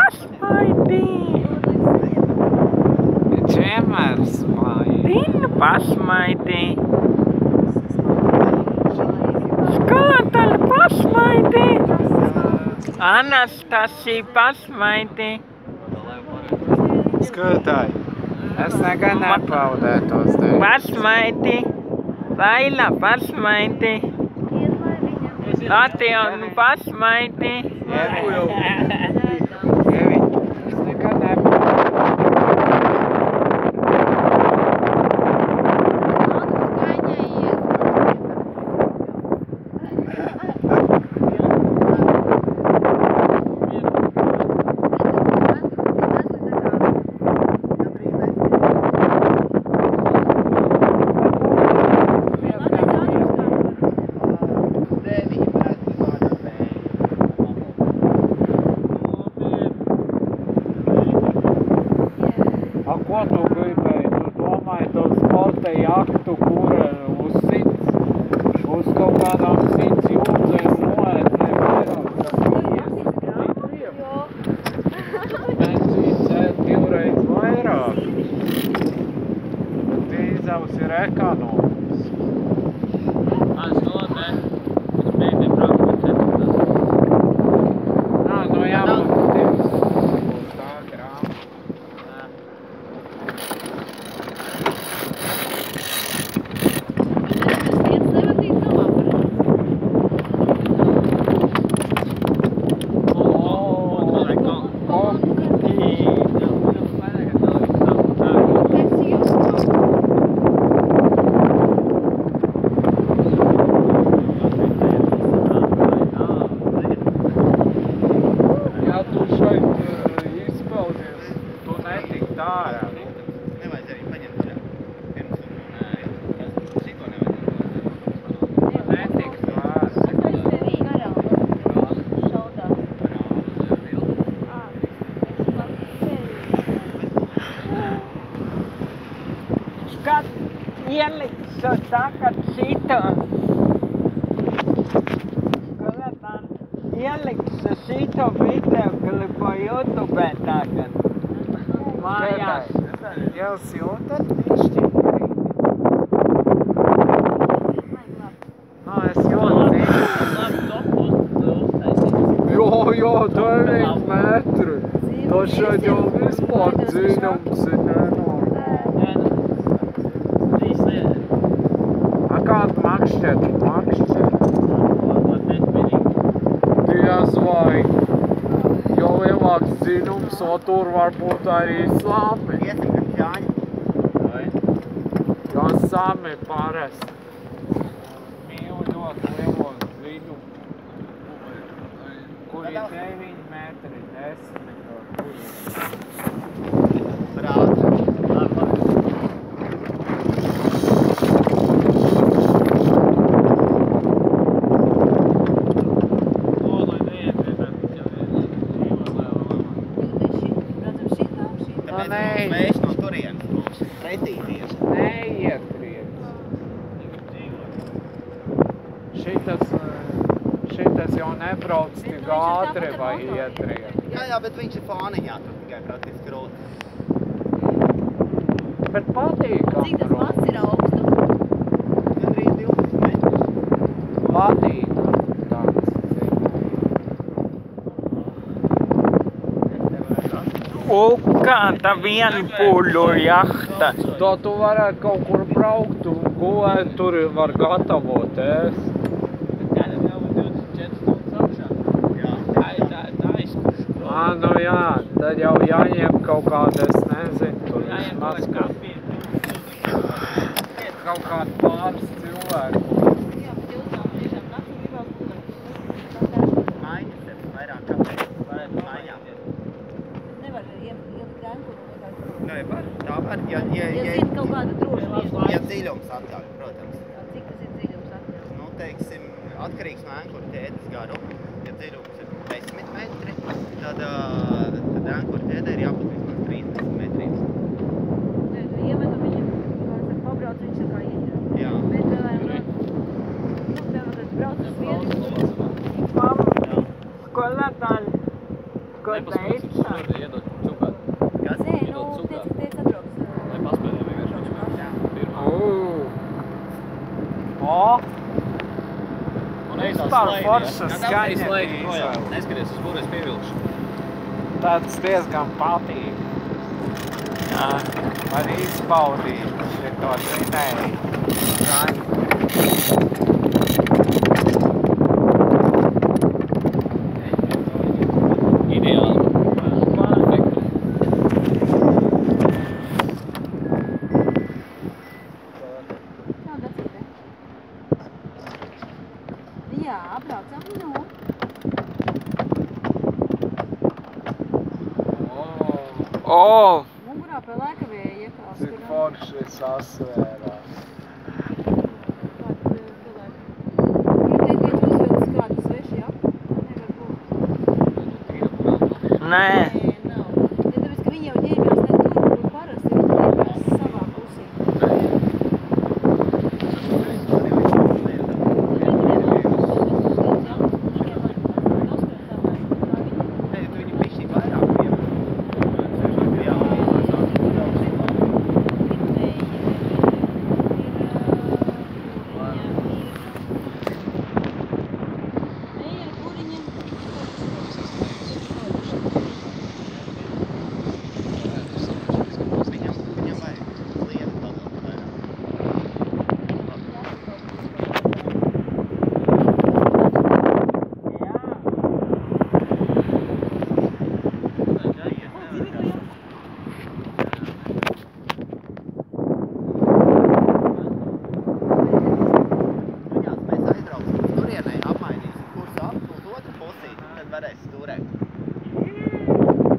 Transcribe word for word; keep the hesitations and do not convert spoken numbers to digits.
pasmaidī. Viņš vienmēr smaida. Dinu pasmaidī. Skātaļa pasmaidī. Anastasija pasmaidī. Skatāji, es nekad nepaudētos tevi. Pasmaidī. Laila pasmaidī. Latjona pasmaidī. Ievi, Ievi, es nekad nepaudētos. Ko tu gribēji? Tu domāji to sporta jahtu, kura uz simts, uz kaut kādām simts jūdzēm noēdēm vairāk? Benzīns ēd divreiz vairāk. Dīzels ir ekonomisks. Es domāju, uz bēgļiem braukt par ceturtās. Nā, nu jābūt divas. Tā grāma. Kad ieliks tagad šito, kad ieliks šito video klipu YouTube tagad. Mājās. Jūs jūtat pišķi? Nā, es jūtu. Jo, jo, deviņi metri. Tas šeit jau vispār dziļums ir nenormāli. A kādu makšķetu, makšķetu? Diez vai. Jo lielāks dziļums, o tur var būt arī sami. Iesim, Jāņa. Jo sami parasti. Mīlu ļoti lielo dziļumu. Kur ir deviņi metri, desmit, kur ir. Brāt. Mēs no turienes mums pretīties. Neietriec. Šitas, šitas jau nebrauc tik ātri vai ietriec. Jā, jā, bet viņš ir fāniņā, tur tikai praktiski rūt. Bet patīkam. Cik tas masts ir augstu? Gandrīz divdesmit metrus. Patīkam tāds. Ukāta vienpūļu jahta. To tu varētu kaut kur braukt un gulēt, tur var gatavot ēst. Ā, nu jā, tad jau jāņem kaut kāda, es nezinu, tur vismaz kaut kādu pāris cilvēku. Maiņas ir vairāk kāpēc. Varētu maiņām. Nevar ielikt ankuru vienkārši. Nē, var. Tā var. Ja, ja, Ja ja, zini kaut kādu drošību. ja dziļums atļauj, protams. Cik tas ir dziļums atļauj? Nu, teiksim, atkarīgs no ankuru ķēdes garu. Ja dziļums ir desmit metri, tad, tad ankuru ķēdē ir jābūt vismaz trīsdesmit metriem. Nē, tu iemetu viņam, kāds pabrauc, viņš ir kā ieķer. Jā. Bet, nu, tev tad brauc uz vienu. Mam, skolotāji, ko teica? Tur iedot cukāt. Kas? Nē, nu, Iedod cukāt. teicu, teicu atbrauks. Lai paspēlē vienkārši. Pirmā. O, Un ej tā vispār slaidi, forša ja? skaņa Ej slaidi bija projām. izvēle. Neskaties, uz kuru es pievilkšu. tāds diezgan patīk. Jā, var izbaudīt šito dzinēju. Skaņu. Ideāli. Perfekti. Nav dacīte. Jā, apbraucam, nu. O, Mugurā pie laika vēja iekāst. cik forši sasvērās. Gribu teikt, ka viņš uzvilcis kādu svešu jaku? Nevar būt. Nē.